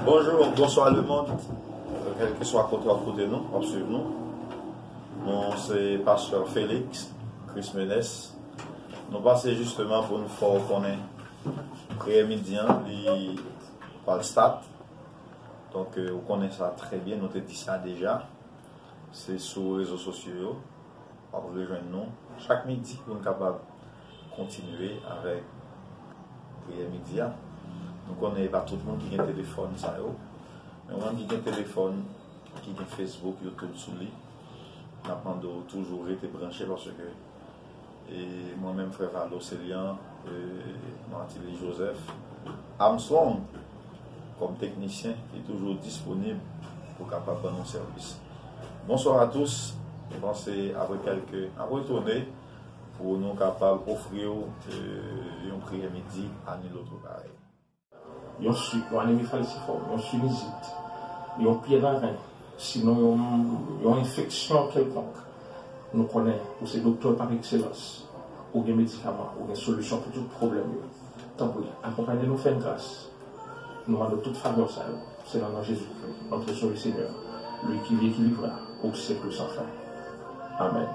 Bonjour, bonsoir le monde, quel que soit côté nous, observe nous. Nous, c'est Pasteur Félix, Chris Menes. Nous passons justement pour nous faire connaître prière midi, par le stade. Donc, vous connaissez ça très bien, nous avons dit ça déjà. C'est sur les réseaux sociaux. Vous rejoindre nous chaque midi pour nous capables de continuer avec prière midi. Nous connaissons pas tout le monde qui a un téléphone, ça mais on qui a un téléphone, qui a Facebook, YouTube sous lui. Nous avons toujours été branchés parce que moi-même, frère Valo Célian, Martili Joseph, Armstrong, comme technicien, est toujours disponible pour capable de nos services. Bonsoir à tous. Je pense à retourner pour nous capables d'offrir une prière midi à nous l'autre pareil. Yon sucre, yon anémie falciforme, yon sinusite, yon pied dans rein, sinon yon infection quelconque. Nous connaissons, ou c'est docteur par excellence, ou des médicaments, ou des solutions pour tout problème. Tant pis, accompagnez-nous, faites grâce. Nous demandons toute faveur, ça. C'est dans notre Jésus-Christ, notre Sauveur Seigneur, lui qui vit et qui vivra au siècle sans fin. Amen.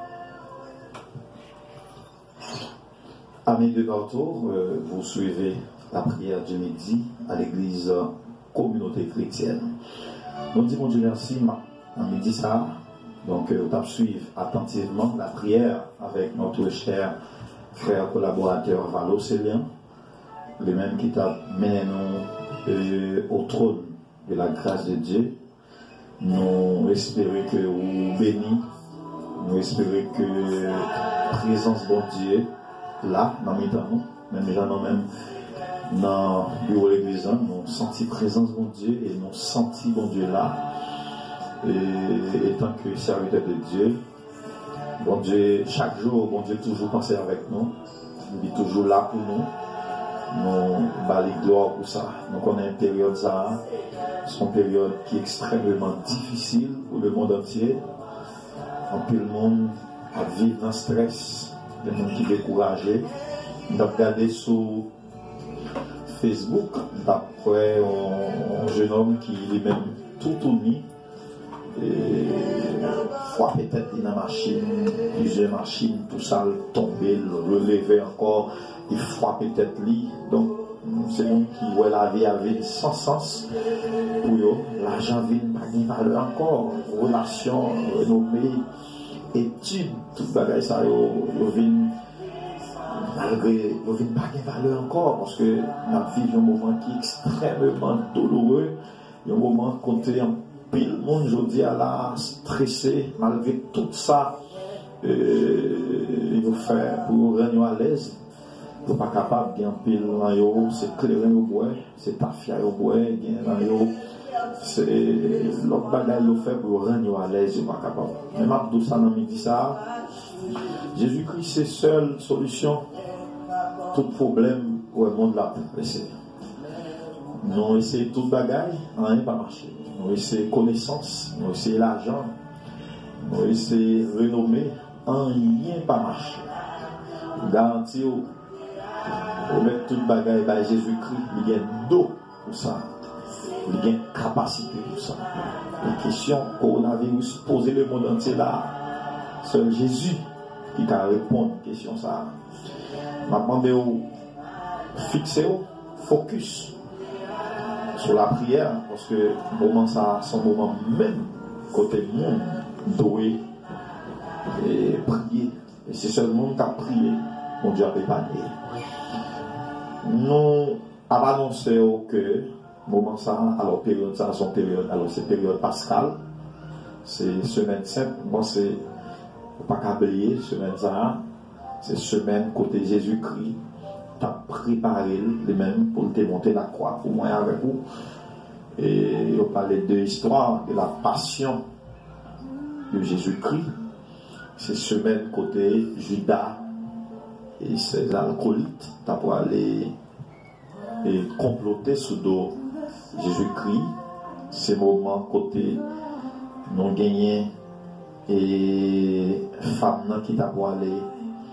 Amis de partout, vous suivez la prière du midi à l'église communauté chrétienne. Nous disons Dieu merci à midi ça. Donc, on va suivre attentivement la prière avec notre cher frère collaborateur Valo Célian, le même qui t'a mené nous au trône de la grâce de Dieu. Nous espérons que vous bénissez, nous espérons que la présence de Dieu là, dans les temps, même déjà même dans le bureau de l'église, nous sentons la présence de Dieu et nous sentons bon Dieu là. Et tant que serviteur de Dieu, bon Dieu, chaque jour, bon Dieu toujours pensé avec nous. Il est toujours là pour nous. Nous balayons gloire pour ça. Nous connaissons une période ça. C'est une période qui est extrêmement difficile pour le monde entier. Tout le monde a vivre dans le stress. Le monde qui est découragé. Nous avons regardé sur Facebook, d'après un jeune homme qui lui-même tout uni. Et frappé tête dans la machine, plusieurs machines, tout ça, tomber, le relever encore, il frappé tête lui. Donc, c'est monde qui voit la vie avec sans sens. Pour eux, l'argent vient pas de valeur encore. Relations, renommées, études, tout bagage ça, ils viennent malgré, ils viennent pas de valeur encore parce que nous vivons un moment qui est extrêmement douloureux, un moment côté pile le monde aujourd'hui à la stressé malgré tout ça il faut faire pour rendre à l'aise. Vous pas capable de pile dans yo, c'est clair au bois, c'est tafia au bois, dans yo, c'est l'autre bagaille au fait pour rendre à l'aise, vous pas capable. Même Abdou ça dans midi ça, Jésus-Christ c'est seule solution tout problème pour le monde là pressé. Nous essayons tout bagaille, rien pas marché. Nous essayons connaissance, nous essayons l'argent, nous essayons renommée, rien pas marché. Garantie, on met tout bagaille par Jésus-Christ, il y a dos pour ça, il y a capacité pour ça. Les questions coronavirus posées le monde entier là, seul Jésus qui peut répondre aux questions ça. Je demande fixer, focus sur la prière, parce que moment ça, son moment même côté monde doué et prier. Et c'est seulement qui a prié, mon Dieu a préparé. Nous avons annoncé que moment ça, alors période ça, son période, alors c'est période pascale, c'est semaine simple, moi c'est pas qu'oublier semaine ça, c'est semaine côté Jésus-Christ. Tu as préparé les mêmes pour te monter la croix pour moi avec vous. Et on parlait de l'histoire de la passion de Jésus-Christ. C'est semaine côté Judas et ses alcoolites. Tu as pour aller et comploter sous dos Jésus-Christ. Ces moments côté non gagné et femme qui t'a pour aller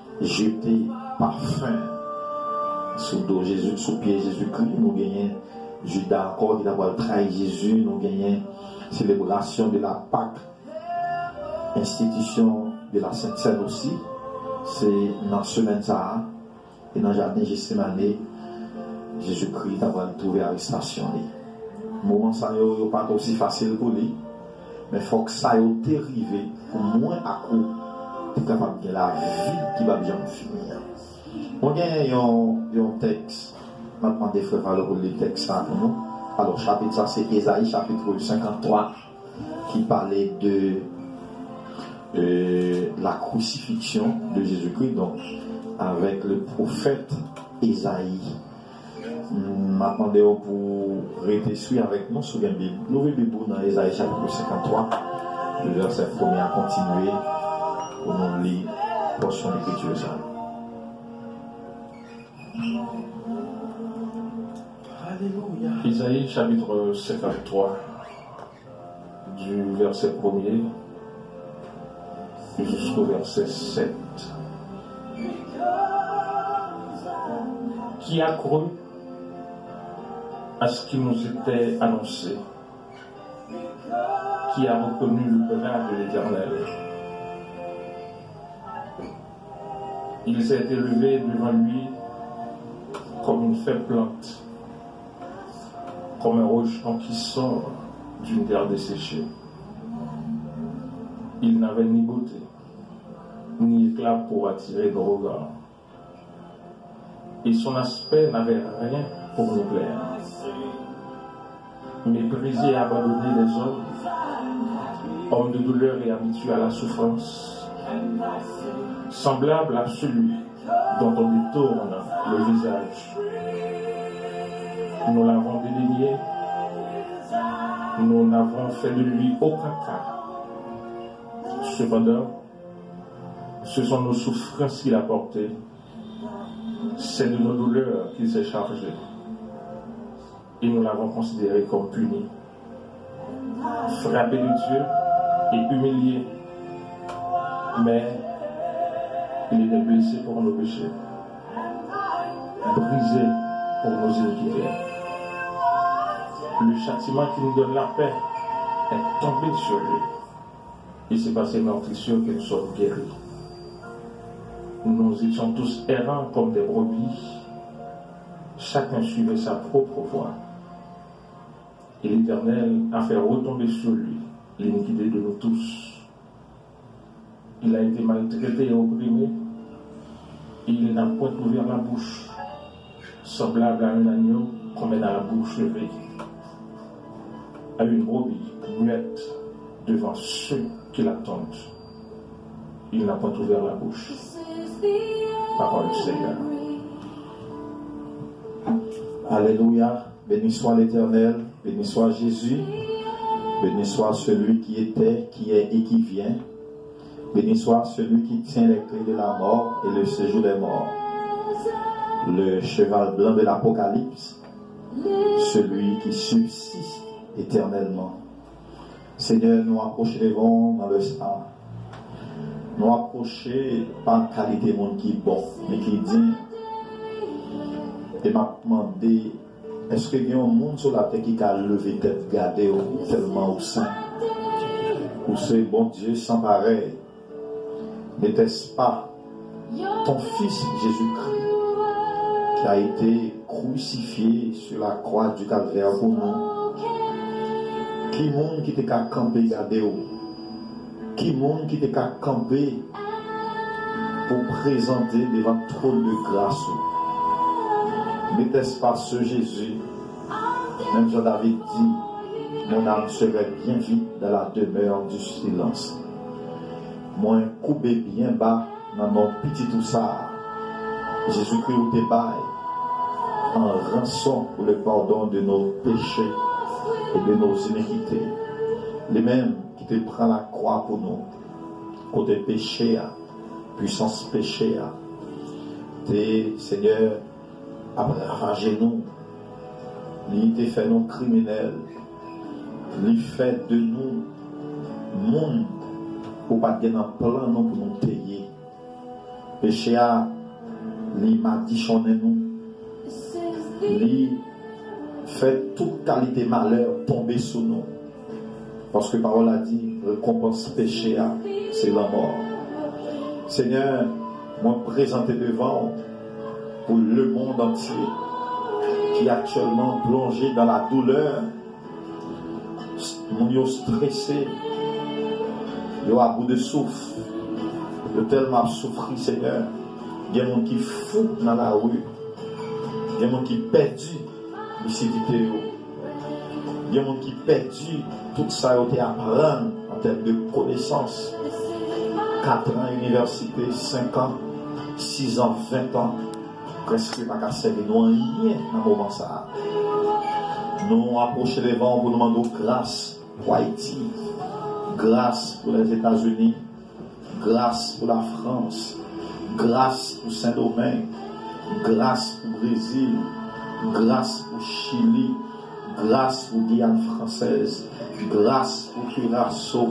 jeter parfum sous dos Jésus, sous pied Jésus-Christ, nous gagnons Judas encore qui d'abord trahi Jésus, nous gagnons célébration de la Pâque, institution de la Sainte Seine aussi, c'est dans la semaine ça, et dans le jardin Gethsémane, Jésus-Christ d'abord trouvé arrestation. Le moment ça n'est pas aussi facile pour lui, mais il faut que ça ait arrivé pour moins à coup pour capable de la vie qui va bien finir. On a un texte, maintenant des frères pour le texte pour nous. Alors chapitre ça c'est Ésaïe chapitre 53 qui parlait de la crucifixion de Jésus-Christ, donc avec le prophète Ésaïe. M'attendez pour rester suivi avec nous sur la Bible. Nous ouvrons Bible dans Ésaïe chapitre 53, le verset 1er à continuer pour nous lire la portion d'écriture. Ésaïe chapitre 53, du verset 1er jusqu'au verset 7. Qui a cru à ce qui nous était annoncé? Qui a reconnu le bras de l'Éternel? Il s'est élevé devant lui comme une faible plante, comme un rejeton qui sort d'une terre desséchée. Il n'avait ni beauté, ni éclat pour attirer le regard. Et son aspect n'avait rien pour nous plaire. Méprisé et abandonné des hommes, homme de douleur et habitué à la souffrance, semblable à celui dont on détourne le visage. Nous l'avons dédaigné, nous n'avons fait de lui aucun cas. Cependant, ce sont nos souffrances qu'il a portées, c'est de nos douleurs qu'il s'est chargé. Et nous l'avons considéré comme puni, frappé de Dieu et humilié. Mais il était blessé pour nos péchés, brisé pour nos iniquités. Le châtiment qui nous donne la paix est tombé sur lui. Et c'est par ses meurtrissures que nous sommes guéris. Nous étions tous errants comme des brebis. Chacun suivait sa propre voie. Et l'Éternel a fait retomber sur lui l'iniquité de nous tous. Il a été maltraité et opprimé, et il n'a point ouvert la bouche, semblable à un agneau qu'on met dans la bouche levée, à une brebis muette devant ceux qui l'attendent. Il n'a point ouvert la bouche. Parole du Seigneur. Alléluia. Béni soit l'Éternel, béni soit Jésus, béni soit celui qui était, qui est et qui vient. Béni soit celui qui tient les clés de la mort et le séjour des morts. Le cheval blanc de l'Apocalypse, celui qui subsiste éternellement. Seigneur, nous approcherons dans le sang. Nous approcher par qualité monde qui est bon, mais qui dit, et m'a demandé, est-ce qu'il y a un monde sur la terre qui a levé tête, gardé tellement au sein, où c'est bon Dieu sans pareil? N'était-ce pas ton Fils Jésus-Christ qui a été crucifié sur la croix du calvaire pour nous? Qui monde qui t'a campé garder où? Qui monde qui t'a campé pour présenter devant le trône de grâce? N'était-ce pas ce Jésus? Même Jean-David dit, mon âme serait bien vite dans la demeure du silence. Moi, coupé bien bas dans mon petit tout ça. Jésus-Christ ou te baille en rançon pour le pardon de nos péchés et de nos iniquités. Les mêmes qui te prend la croix pour nous, côté péché, puissance péché, t'es Seigneur, ravagez nous, il te fait nous criminels, il fait de nous monde pour pas gagner un plan non pour nous payer. Péché a, il m'a dit nous, il Faites toute qualité malheur tomber sous nous. Parce que la parole a dit, récompense péché, c'est la mort. Seigneur, moi présenté devant pour le monde entier qui est actuellement plongé dans la douleur, mon yo stressé, yo à bout de souffle, yo tellement souffri, Seigneur. Il y a des gens qui fou dans la rue, il y a des gens qui perdu lucidité, il y a des gens qui perdu tout ça qui apprendre en termes de connaissances. 4 ans université, 5 ans, 6 ans, 20 ans, presque pas qu'à servir nous rien dans ce moment ça. Nous approchons les vents pour nous demander grâce pour Haïti, grâce pour les États-Unis, grâce pour la France, grâce pour Saint-Domingue, grâce pour Brésil, grâce pour Chili, grâce pour Guyane française, grâce pour Curaçao,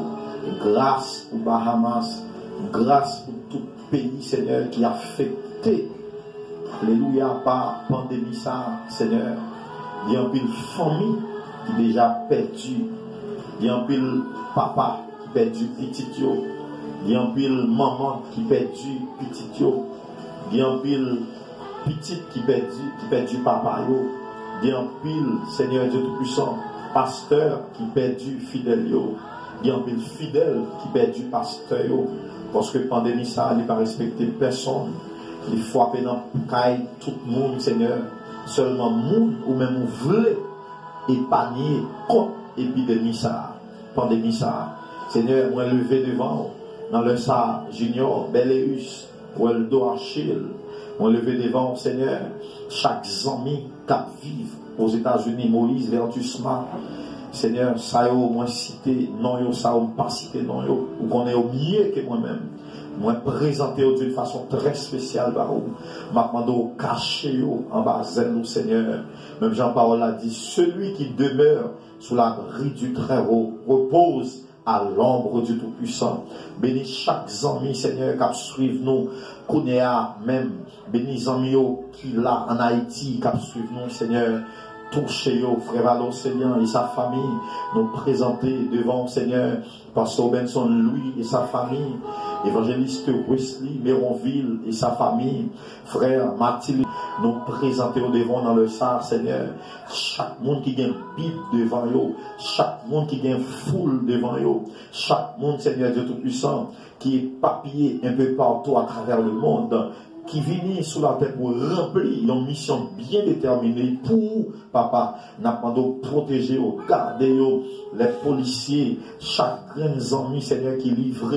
grâce pour Bahamas, grâce pour tout pays, Seigneur, qui a affecté, alléluia, par pandémie, ça, Seigneur. Il y a une famille qui est déjà perdue. Il y a un papa qui perdu petit yo. Il y a une maman qui perdu petit yo. Il y a une petite qui perdu papa yo. Il y a un Seigneur Dieu Tout-Puissant, pasteur qui perdu fidèle yo. Il y a un fidèle qui perdu pasteur yo. Parce que pandémie ça, il n'a pas respecté personne. Il faut appeler dans tout le monde, Seigneur. Seulement monde ou même vous voulez épargner contre l'épidémie ça, pandémie ça. Seigneur, moi levé devant dans le ça Junior, Beléus, Weldo Achille, moi levé devant Seigneur, chaque ami qui vivent aux États-Unis, Moïse, Vertusma. Seigneur, ça yo moins cité, non yo, ça yo pas cité, non yo, ou qu'on est au mieux que moi-même. Moi présenter d'une façon très spéciale par vous. M'a demandé cacher en bas nous Seigneur. Même Jean-Paul a dit, celui qui demeure sous l'abri du Très-Haut repose à l'ombre du Tout-Puissant. Bénis chaque ami, Seigneur, qui suivent nous, Kounéa même. Bénis les amis qui là en Haïti, qui suivent nous, Seigneur. Touchez frère Valocélian et sa famille, nous présenter devant Seigneur, Pasteur Benson Louis et sa famille, évangéliste Wesley Méronville et sa famille, frère Mathilde, nous présenter au devant dans le SAR, Seigneur, chaque monde qui gagne Bible devant eux, chaque monde qui gagne foule devant eux, chaque monde, Seigneur Dieu Tout-Puissant, qui est papillé un peu partout à travers le monde, qui viennent sous la terre pour remplir une mission bien déterminée pour, papa, n'a pas de protéger, garder les policiers, chaque grand ami, Seigneur, qui livre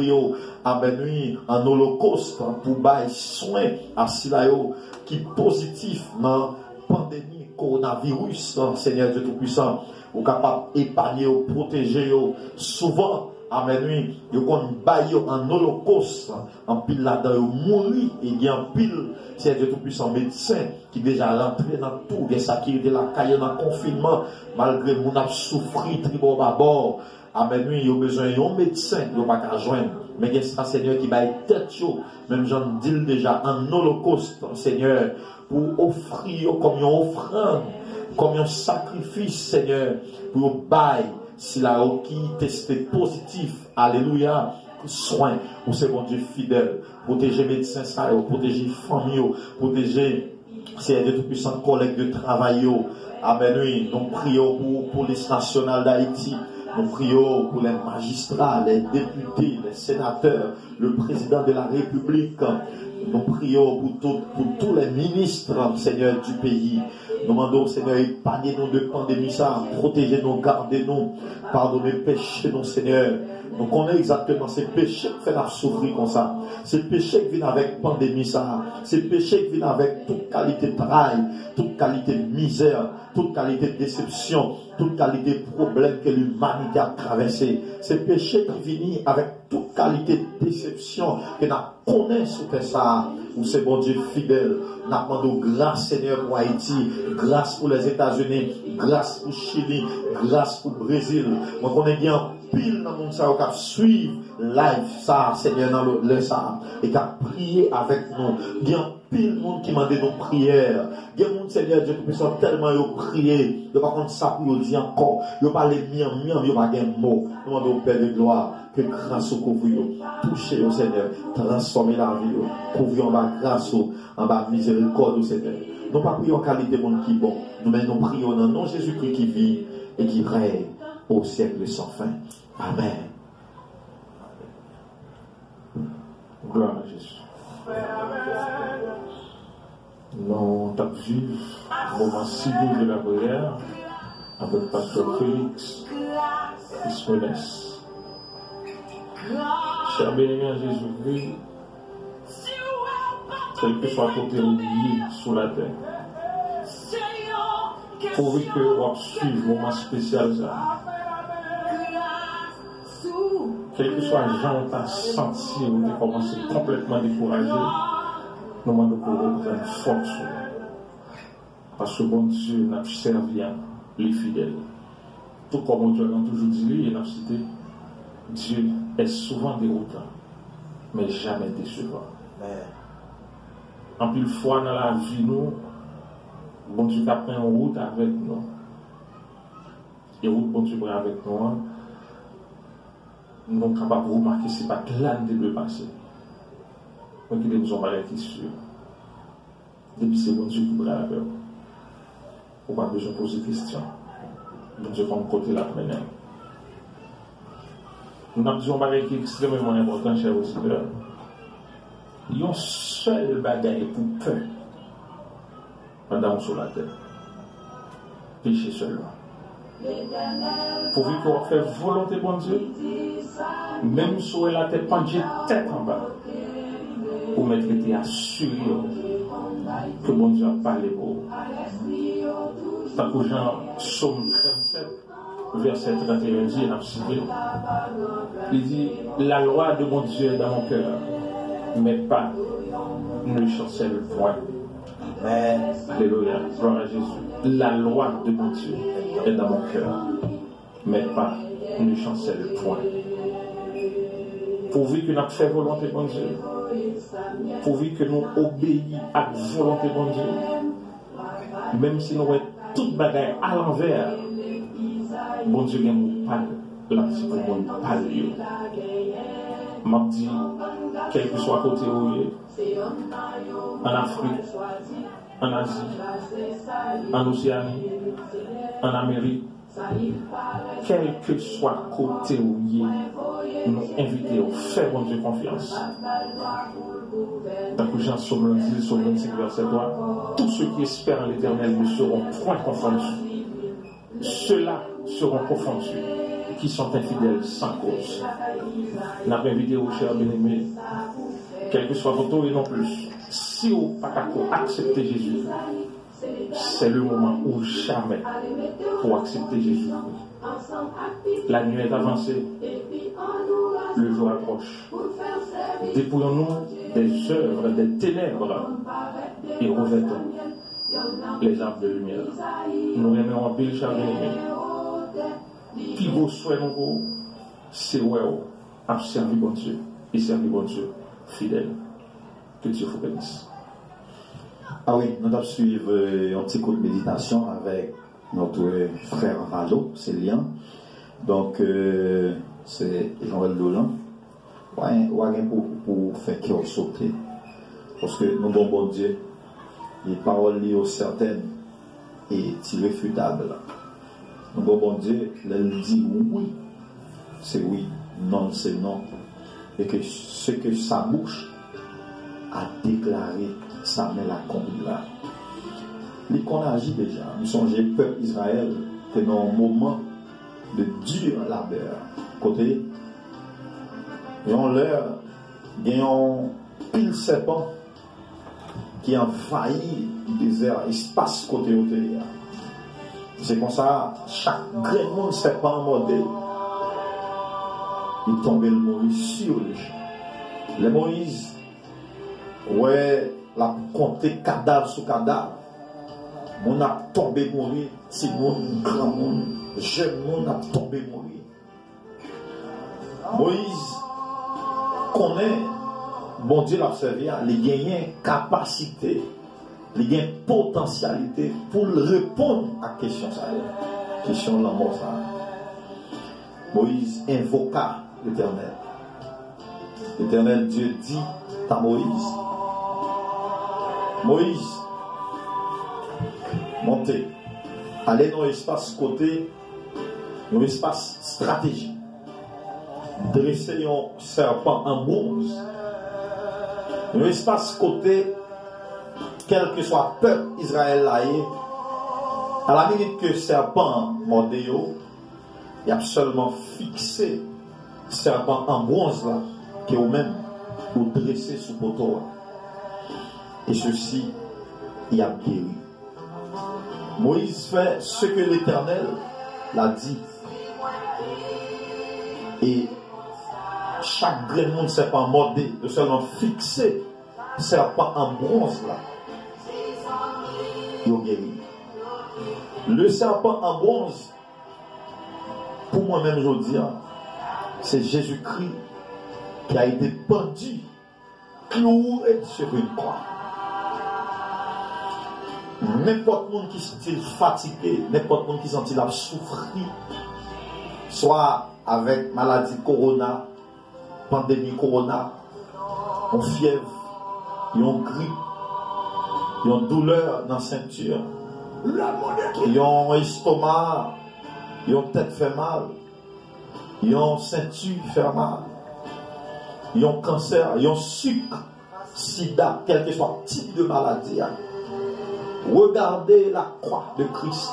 à nuit en holocauste pour bailler soin à Silayo, qui positif dans la pandémie coronavirus, Seigneur Dieu Tout-Puissant, ou capable d'épargner, protéger, souvent, amen, oui, yo kon baille en holocauste, en pile là-dedans, yo mouri, et il y a en pile, c'est Dieu Tout-Puissant médecin, qui déjà rentré dans tout, des sacrifices de la caille dans le confinement, malgré mon a souffri, tribo babord, amen, oui, yo besoin d'un médecin, yo pas qu'à joindre, mais il y a ça, Seigneur, qui baille tête, même j'en dis déjà, en holocauste, Seigneur, pour offrir comme une offrande, comme un sacrifice, Seigneur, pour bailler, si la qui testé positif, alléluia, soin pour ces bon Dieu fidèles, protéger médecins, protéger famille, protéger ces Dieu Tout-Puissant collègues de travail, amen, oui, nous prions pour la police nationale d'Haïti, nous prions pour les magistrats, les députés, les sénateurs, le président de la République, nous prions pour tous les ministres, Seigneur, du pays. Nous demandons, Seigneur, épargnez-nous de pandémie, ça, protégez-nous, gardez-nous, pardonnez, péchés-nous, Seigneur. Nous connaissons exactement ces péchés qui font souffrir comme ça. Ces péchés qui viennent avec pandémie, ça. Ces péchés qui viennent avec toute qualité de travail, toute qualité de misère, toute qualité de déception, toute qualité de problème que l'humanité a traversé. Ces péchés qui viennent avec toute qualité de déception que nous connaissons sur ça. Où c'est bon Dieu fidèle. Nous demandons grâce, Seigneur, pour Haïti, grâce pour les États-Unis, grâce pour Chili, grâce pour Brésil. Moi, on est bien pile dans le monde, ça, qui suivre live, ça, Seigneur, dans le ça, et qui a prié avec nous. Bien pile de monde qui m'a demandé nos prières. Il y a des gens, Seigneur Dieu, qui sont tellement prié. Ils ne pas contre ça pour dire encore. Ils ne parlent miam, ils ne pas de mots. Nous demandons au Père de gloire que grâce au couvrir, touchez au Seigneur, transformez la vie, couvrir en bas grâce, en bas miséricorde au Seigneur. Nous pas prions en qualité de monde qui est bon. Nous prions dans le nom de Jésus-Christ qui vit et qui règne au siècle sans fin. Amen. Gloire à Jésus. Nous avons vu le moment si doux de la prière avec Pasteur Félix Ismenès. Cher béni à Jésus-Christ, quel que soit côté oublié sur la terre, pour que vous suivez le moment spécial, quel que soit le genre de senti ou de commencer complètement découragé, nous demandons pour reprendre force. Parce que bon Dieu n'a servi à les fidèles. Tout comme Dieu a toujours dit, et n'a cité, Dieu est souvent déroutant, mais jamais décevant. En plus, fois dans la vie, nous, bon Dieu a pris une route avec nous. Et route bon Dieu prend avec nous, nous sommes capables de remarquer que ce n'est pas l'âne de le passé. Mais qu'il nous ont mal été sûr. Depuis c'est bon Dieu qui prend avec nous. On n'a pas besoin de poser des questions. Bon Dieu prend côté la première. Nous avons dit un bagage qui est extrêmement important, chers auditeurs. Il y a un seul bagage pour peur pendant sur la terre. Péché seulement. Pourvu qu'on fait volonté bon Dieu, même si la tête penchée tête en bas, pour m'être été assuré que bon Dieu a parlé pour vous. Tant que Jean Somme 37, verset 31 dit, il dit, la loi de mon Dieu est dans mon cœur, mais pas ne chancelle point. Alléluia, gloire à Jésus. La loi de mon Dieu est dans mon cœur, mais pas ne chancelle point. Pourvu que nous fait volonté de mon Dieu, pourvu que nous obéissons à la volonté de mon Dieu, même si nous avons toute bagaille à l'envers, bon Dieu nous parle, la petite pour nous parle. M'a dit, quel que soit côté où il est, en Afrique, en Asie, en Océanie, en Amérique, quel que soit côté où il est, nous invitons à faire bon Dieu confiance. Dans que Jean Somme dit, sur 25 verset 3, tous ceux qui espèrent en l'Éternel ne seront point confondus. Ceux-là seront confondus qui sont infidèles sans cause. Nous avons invité aux chers bien-aimés, quel que soit votre tour et non plus, si vous n'avez pas accepté Jésus, c'est le moment ou jamais pour accepter Jésus. La nuit est avancée, le jour approche. Dépouillons-nous des œuvres, des ténèbres et revêtons les armes de lumière. Nous aimons en pile, chers bien-aimés. Qui vous souhaite nous, c'est ouais, à servir bon Dieu et servir bon Dieu fidèle. Que Dieu vous bénisse. Ah oui, nous allons suivre un petit coup de méditation avec notre frère Rado, c'est Lian. Donc, c'est Jean-Noël Dolan. Ouais, pour faire qu'il sauter. Parce que nous avons bon Dieu, les paroles liées certaines et irréfutables. Nous avons bon Dieu, il dit oui, c'est oui, non, c'est non. Et que ce que sa bouche a déclaré, ça met la conduite là. Les qu'on agit déjà, nous songez peuple Israël, que dans un moment de dur labeur, côté, ils ont l'air, ils ont pile serpent qui envahit le désert, espace côté au terre. C'est comme ça, chaque grand monde serpent mordé, il tombe le Moïse sur le champ. Le Moïse, ouais, la compté cadavre sur cadavre. On a tombé mourir, petit monde, grand monde, jeune monde a tombé mourir. Moïse connaît bon Dieu l'a servi, il gagne capacité, il gagne potentialité pour répondre à la question ça. Question de la mort ça. Moïse invoqua l'Éternel. L'Éternel Dieu dit à Moïse, Moïse, montez, allez dans l'espace côté, dans l'espace stratégique, dressez un serpent en bronze, dans l'espace côté, quel que soit le peuple Israël là, à la minute que le serpent mordé, il a seulement fixé le serpent en bronze là, qui est au même, pour dresser sous poteau. Et ceci, il a guéri. Moïse fait ce que l'Éternel l'a dit. Et chaque grain de serpent mordé, de seulement fixer le serpent en bronze là, il a guéri. Le serpent en bronze, pour moi-même, je veux dire, c'est Jésus-Christ qui a été pendu, cloué sur une croix. N'importe monde qui s'est fatigué, n'importe monde qui s'est souffrir, soit avec maladie corona, pandémie corona, en fièvre, en grippe, en douleur dans la ceinture, en estomac, en tête fait mal, en ceinture fait mal, en cancer, en sucre, sida, quel que soit le type de maladie. Regardez la croix de Christ.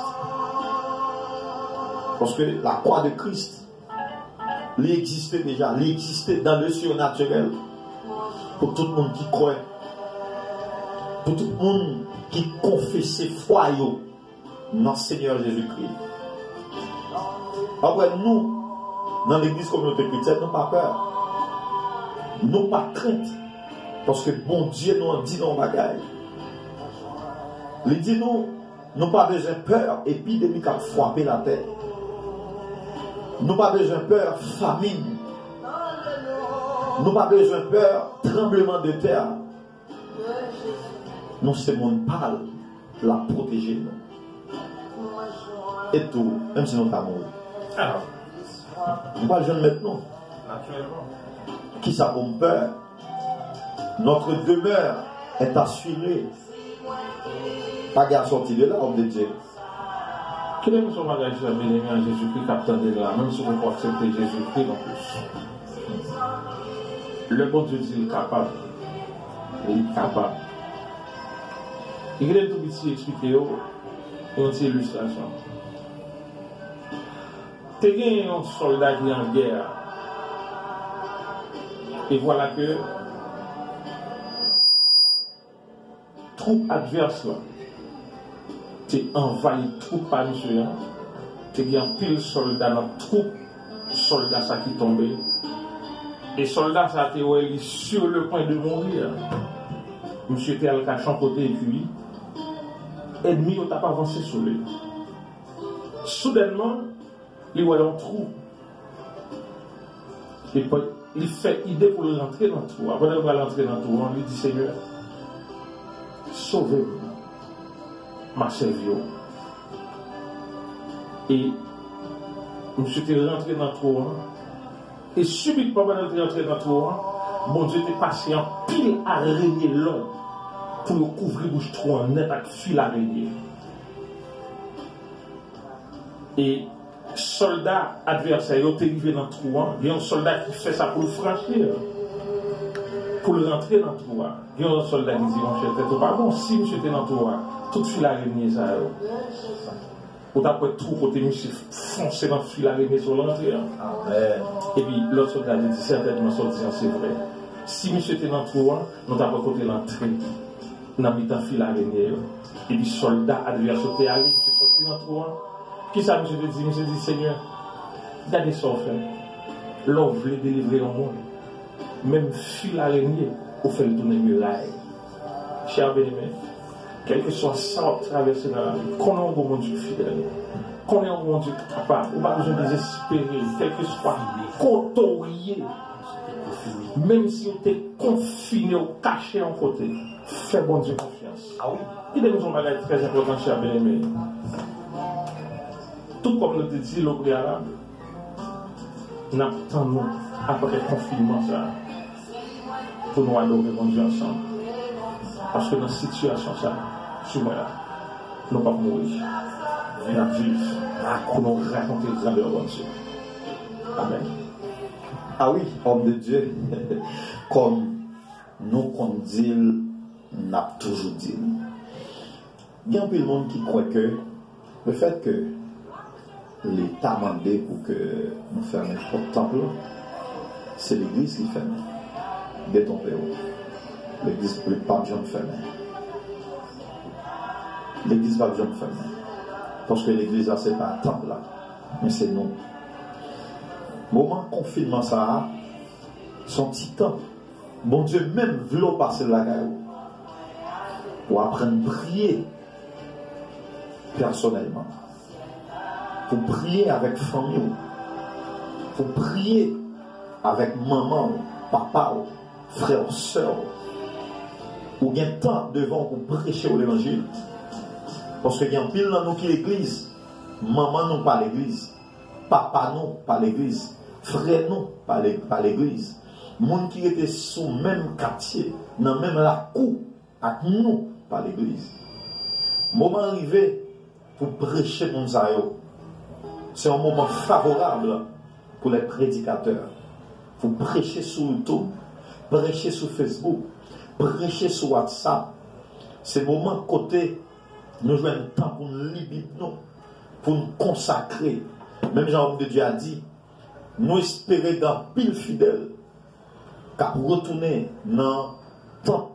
Parce que la croix de Christ, elle existait déjà, elle existait dans le surnaturel. Pour tout le monde qui croit, pour tout le monde qui confesse foi dans le Seigneur Jésus-Christ. Après, nous, dans l'église communauté chrétienne, nous n'avons pas peur. Nous n'avons pas crainte. Parce que bon Dieu nous a dit dans la bagaille. Il dit nous n'avons pas besoin de peur, épidémie qui a frappé la terre. Nous n'avons pas besoin de peur, famine. Nous n'avons pas besoin de peur, tremblement de terre. Nous, c'est mon parle, la protéger nous. Et tout, même si nous sommes morts. Alors, nous ne pouvons pas jeune maintenant. naturellement. Qui ça pour peur? Notre demeure est assurée. Pas qu'à sortir de là, homme de Dieu. Quel est son bagage bien-aimé en Jésus-Christ qui attend de là, même si on peut accepter Jésus-Christ en plus. Le bon Dieu dit qu'il est capable. Il est capable. Il est tout petit expliqué une petite illustration. Tu as un soldat qui est en guerre. Et voilà que troupe adverse là. Tu envahi troupe par monsieur. Tu as un pile soldat dans troupe soldat ça qui tombé. Et soldat ça était sur le point de mourir. Monsieur était à le cachant côté et puis ennemi n'a pas avancé sur lui. Soudainement, il voit un trou. Et puis, il fait idée pour rentrer dans le trou. Avant de rentrer dans le trou, on lui dit Seigneur, sauvez-moi, ma servie. Et monsieur était rentré dans le trou. Et subitement, pendant qu'il est rentré dans le trou, bon Dieu était passé en pile araignée long pour couvrir bouche trou en net avec fil araignée. Et soldat adversaire, il est arrivé dans le trou. Il y a un soldat qui fait ça pour le franchir, pour le rentrer dans le trou. Il y a un soldat qui dit mon cher, c'est pas bon si monsieur était dans le trou, toute fil araignée ça. Ou d'après tout côté monsieur foncé dans le fil araignée sur l'entrée. Et puis l'autre soldat dit certainement c'est vrai. Si monsieur était dans le trou, nous d'abord côté l'entrée. Dans le fil araignée. Et puis soldat adversaire était allé, monsieur sorti dans le trou. Qui ça, monsieur te dit? Monsieur dit, Seigneur, regardez ça, frère. L'on voulait délivrer au monde. Même fil araignée, on fait le tourner muraille. Cher bien-aimé, quel que soit ça, on traverse dans la vie, qu'on est un bon Dieu fidèle, qu'on est un bon Dieu capable, on n'a pas besoin de désespérer, quel que soit côtoyer Même si vous êtes confiné ou caché en côté, fais bon Dieu confiance. Ah oui. Il y a une bagage très importante, cher bien-aimé. Tout comme nous dit le préalable, nous attendons après le confinement ça, pour nous adorer bon Dieu ensemble. Parce que dans cette situation, ça, sur moi là, nous ne pouvons pas mourir. Nous allons vivre pour nous raconter le grandeur de bon Dieu. Amen. Ah oui, homme de Dieu, comme nous qu'on dit, n'a toujours dit. Il y a un peu de monde qui croit que le fait que l'État mandé pour que nous fermions notre temple, c'est l'église qui ferme. Détompé. L'église ne peut pas jamais fermer. L'église ne peut pas jamais fermer. Parce que l'église, ce n'est pas un temple là, mais c'est nous. Moment confinement, ça, son petit temps. Bon Dieu, même veut passer la guerre. Pour apprendre à prier personnellement. Pour prier avec famille. Pour prier avec maman, papa, frère, soeur. Ou bien temps devant pour prêcher l'évangile. Parce qu'il y a un pile dans nous qui l'église. Maman non pas l'église. Papa non pas l'église. Frère non pas l'église. Monde qui était sous même quartier, dans même la cour, avec nous pas l'église. Moment arrivé pour prêcher mon zayo. C'est un moment favorable pour les prédicateurs. Pour prêcher sur YouTube, prêcher sur Facebook, prêcher sur WhatsApp. C'est le moment côté nous jouons un temps pour nous libérer, pour nous consacrer. Même Jean-Homme de Dieu a dit, nous espérons dans pile fidèle, qu'à retourner dans le temps,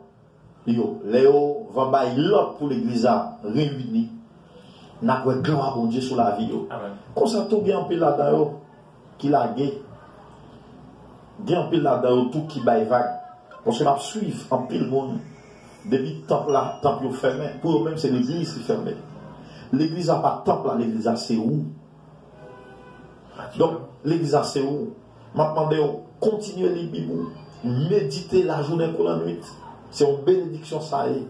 Léo va bailler l'autre pour l'église réunie. N'a pas gloire pour Dieu sur la vie. Comme ça, tout bien en pile là-dedans, qui l'a gay. Bien en pile là-dedans, tout qui baille vague. Parce que nous suivons en pile monde. Depuis le temple là, le temple est fermé. Pour eux-mêmes, c'est l'église qui est fermée. L'église n'a pas de temple là, l'église a c'est où. Donc, l'église a c'est où. Maintenant, continuez les Bibles, méditez la journée pour la nuit. C'est une bénédiction, ça y est.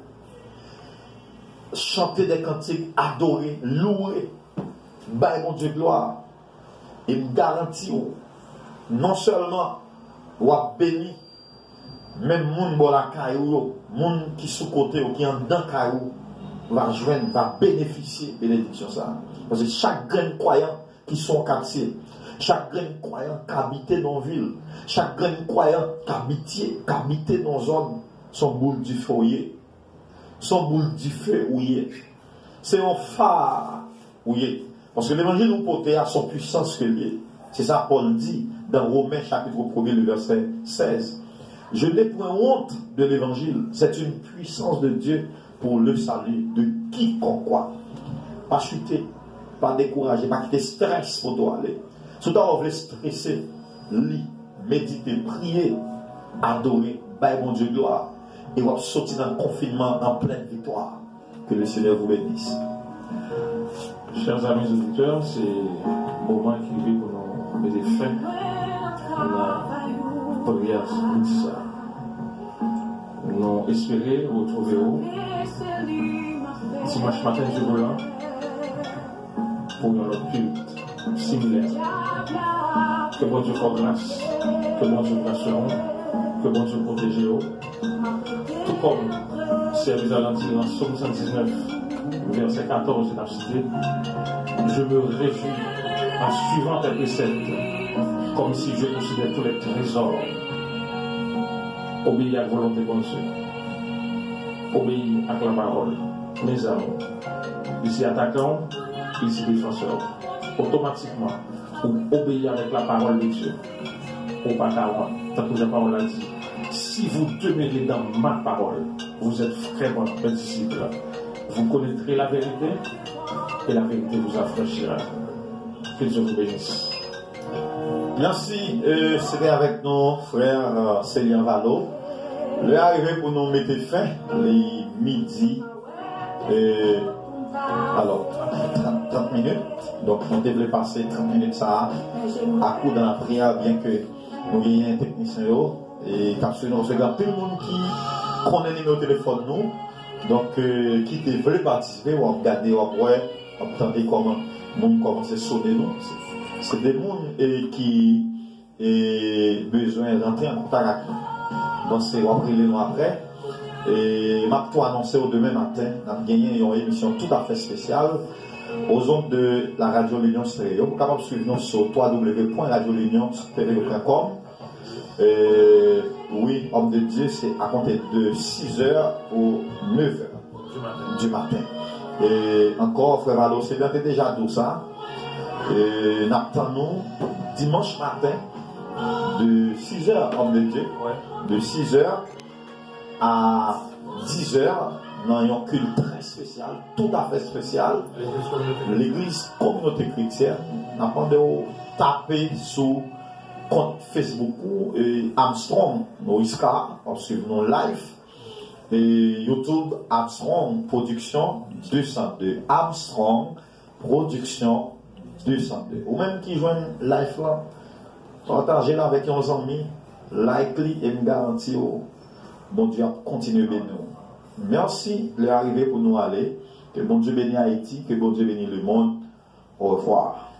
Chanter des cantiques, adorer, louer, bailler mon Dieu gloire. Et me garantir, non seulement, ou à béni, même moun bon la caillou, moun qui sous côté ou qui en dans caillou, va joindre, va bénéficier de bénédiction ça. Parce que chaque grain croyant qui sont au quartier, chaque grain croyant qui habite dans la ville, chaque grain croyant qui habite dans la zone, son boule du foyer, son boule du feu où il est. C'est un phare où il est. Parce que l'évangile nous porte à son puissance que lié. C'est ça Paul dit dans Romains chapitre 1er, le verset 16. Je n'ai point honte de l'évangile. C'est une puissance de Dieu pour le salut de quiconque croit. Pas chuter, pas décourager, pas quitter stress pour toi aller. Si tu as stressé, lis, méditer, prier, adorer, bailler mon Dieu gloire. Et vous sortir dans le confinement en pleine victoire. Que le Seigneur vous bénisse. Chers amis auditeurs, c'est le moment qui vient pour nous mettre fin à la prière de ça. Nous espérons retrouver vous dimanche matin du volant pour notre culte similaire. Que bon Dieu fasse grâce, que bon Dieu grâce, que bon Dieu protège vous. Tout comme service à l'antique dans Somme 119, verset 14 de la cité, je me réjouis en suivant tes préceptes, comme si je possédais tous les trésors. Obéis à la volonté de Dieu. Obéis à la parole. Mes amours. Ici attaquant, ici défenseur. Automatiquement, ou obéir avec la parole de Dieu. Ou pas qu'à tant que la parole a dit. Si vous demeurez dans ma parole, vous êtes vraiment un disciple. Vous connaîtrez la vérité et la vérité vous affranchira. Que Dieu vous bénisse. Merci. C'était avec nous, frère Célien Valo. Le arrivé pour nous mettre fin, les midi. Alors, 30 minutes. Donc, on devait passer 30 minutes ça à coup dans la prière, bien que Nous avons un technicien et capsule nous recevons tout le monde qui connaît le numéro de téléphone nous. Donc, qui veut participer ou regarder ou voir, entendre comment monde commence à sonner nous. C'est des gens qui ont besoin d'entrer en contact avec nous. Donc, c'est après les nous après. Et m'a tout annoncé au demain matin, nous avons gagné une émission tout à fait spéciale aux ondes de la Radio L'Union Stéréo. Vous pouvez capable suivre nous sur www.radiolunion.com. Oui, homme de Dieu, c'est à compter de 6h au 9h du matin. Et encore, frère Valo, c'est déjà tout ça. Et nous attendons dimanche matin de 6h, homme de Dieu, de 6h à 10h, dans un culte très spécial, tout à fait spécial. L'église communauté chrétienne, nous avons tapé sous compte Facebook et Armstrong, Noiska, on suit nos live, et YouTube Armstrong Production 202. Armstrong Production 202. Ou même qui joignent live là, partagez-la avec vos amis, like-li et me garantis, bon Dieu continue à bénir nous. Merci d'arriver pour nous aller. Que bon Dieu bénisse Haïti, que bon Dieu bénisse le monde. Au revoir.